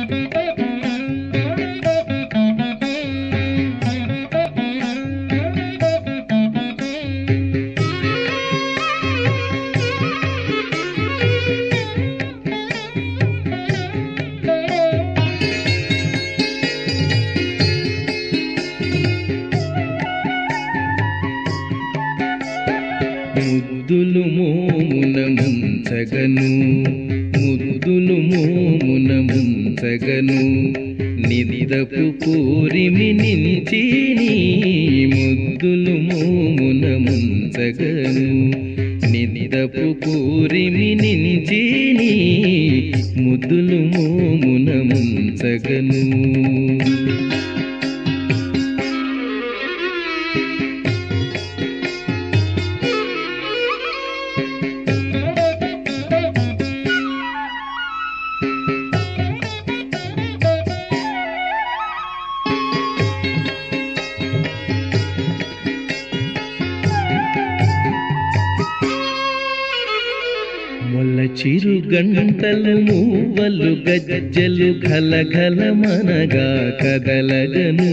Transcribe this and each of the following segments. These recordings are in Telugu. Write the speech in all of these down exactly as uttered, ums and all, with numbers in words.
ముద్దులు మోమున ముంచగను ముద్దులు మోమున ముంచగను నిదపు పూరిమి నించి ముద్దులు మోమున ముంచగను నిదపు పూరిమి నించి ముద్దులు మోమున ముంచగను మొల్ల చిరు గంటలు మూవలు గజ్జలు ఘలఘల మనగా కదలగను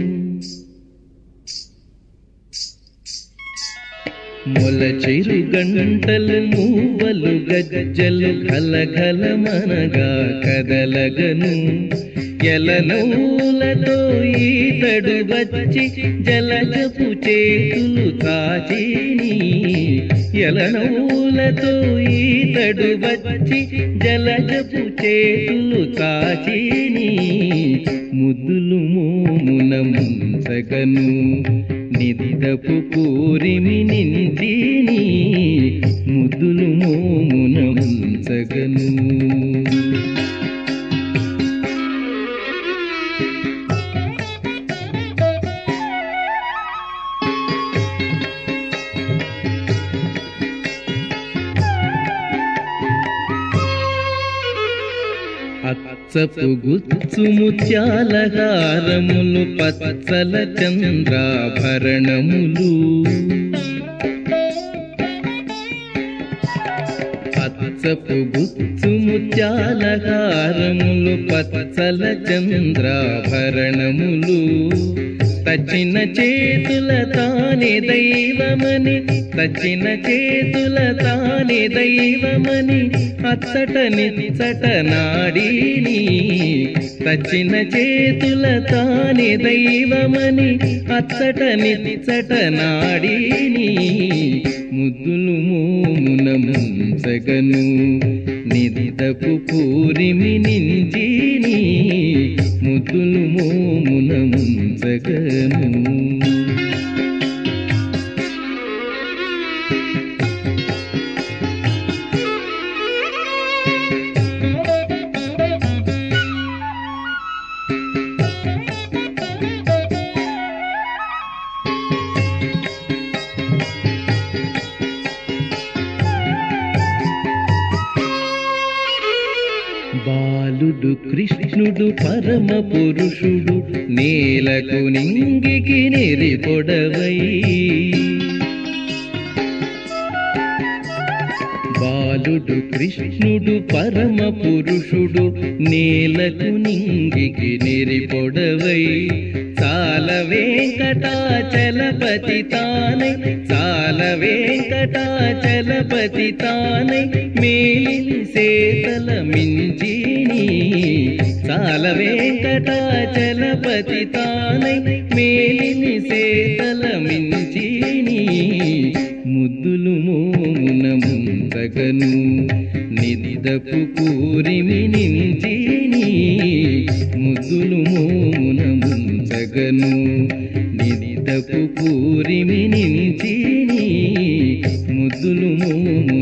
మొల్ల చిరు గంటలు మూవలు గజ్జలు ఘలఘల మనగా కదలగను ఎలనూలతో ఈతడు వచ్చి జలజపు చేతులు తాచిని ఎలనూలతో ఈతడు వచ్చి జలజపు చేతులు తాచిని ముద్దులు మోమున ముంచగను నిదపు పూరిమి నించిని ముద్దులు మోమున ముంచగను అచ్చపు గుచ్చు ముత్యాల హారములు పచ్చల చంద్రాభరణములు అచ్చపు గుచ్చు ముత్యాల హారములు పచ్చల చంద్రాభరణములు తచ్చిన చేతుల తానే దైవమని తచ్చిన చేతుల తానే దైవమని అచ్చట నిచ్చట నాడిని తచ్చిన చేతుల తానే దైవమని అచ్చట నిచ్చట నాడిని ముద్దులు మోమున ముంచగను నిదపు పూరిమి నించిని ముద్దులు మోమున ముంచగను బాలుడు కృష్ణుడు పరమ పురుషుడు నేలకు నింగికి నెరి పొడవై బాలుడు కృష్ణుడు పరమ పురుషుడు నేలకు నింగికి నెరి పొడవై చాల వెంకటాచలపతి తానై చాల వెంకటాచలపతి తానై మేలిని సేతల మించిని చాల వెంకటాచలపతి తానై మేలిని సేతల మించిని ముద్దులు మోమున ముంచగను నిదపు పూరిమి నించిని ముద్దులు మోమున ముంచగను నిదపు పూరిమి నించిని ముద్దులు మోమున